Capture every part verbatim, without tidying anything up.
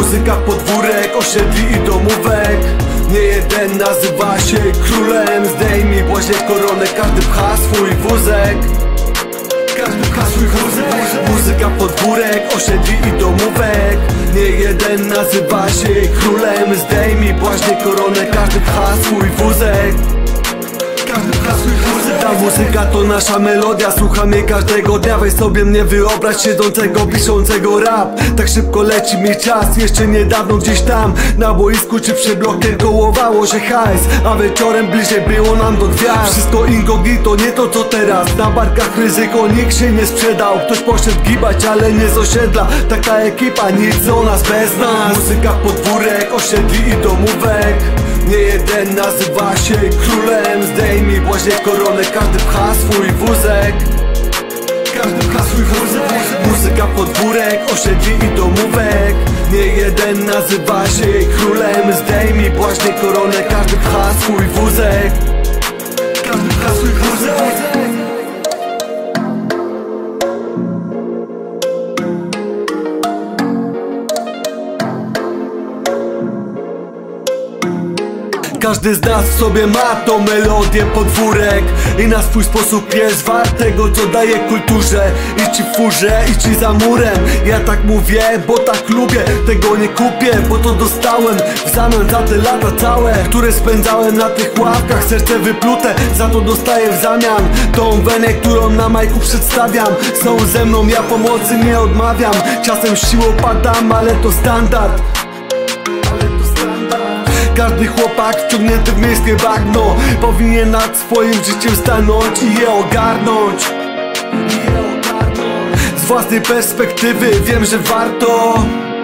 Muzyka podwórek, osiedli i domówek. Nie jeden nazywa się królem. Zdejmij właśnie koronę, każdy pcha swój wózek. Każdy pcha swój wózek. Muzyka podwórek, osiedli i domówek. Nie jeden nazywa się królem. Zdejmij właśnie koronę, każdy pcha swój wózek. Ta muzyka to nasza melodia, słucham jej każdego dnia. Weź sobie mnie wyobraź siedzącego, piszącego rap. Tak szybko leci mi czas, jeszcze niedawno gdzieś tam na boisku czy przy blokiem kołowało się hajs, a wieczorem bliżej było nam do gwiazd. Wszystko incognito, nie to co teraz. Na barkach ryzyko, nikt się nie sprzedał. Ktoś poszedł gibać, ale nie z osiedla. Taka ekipa, nic o nas bez nas. Muzyka podwórek, osiedli i domówek. Nie jeden nazywa się królem. Zdejmij właśnie koronę, każdy pcha swój wózek. Każdy pcha swój wózek. Muzyka podwórek, osiedli i domówek. Nie jeden nazywa się królem. Zdejmij właśnie koronę, każdy pcha swój wózek. Każdy pcha swój wózek. Każdy z nas w sobie ma tą melodię podwórek i na swój sposób jest wart tego, co daje kulturze. I ci w furze, i ci za murem. Ja tak mówię, bo tak lubię. Tego nie kupię, bo to dostałem w zamian za te lata całe, które spędzałem na tych ławkach. Serce wyplute, za to dostaję w zamian tą wenę, którą na majku przedstawiam. Są ze mną, ja pomocy nie odmawiam. Czasem siłą padam, ale to standard. Każdy chłopak wciągnięty w miejskie bagno powinien nad swoim życiem stanąć i je ogarnąć. Z własnej perspektywy wiem, że warto.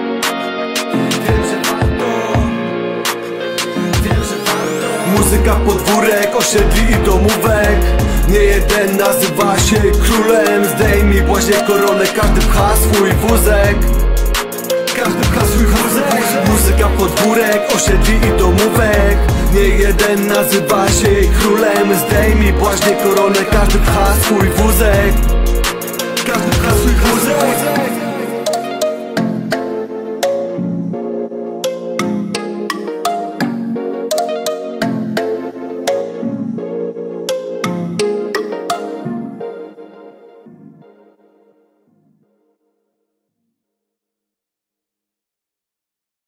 Muzyka podwórek, osiedli i domówek. Nie jeden nazywa się królem. Zdejmij właśnie koronę, każdy pcha swój wózek. Każdy pcha swój wózek. Muzyka podwórek, osiedli i domówek. Nie jeden nazywa się królem. Zdejmij właśnie koronę, każdy pcha swój wózek. Każdy pcha swój wózek.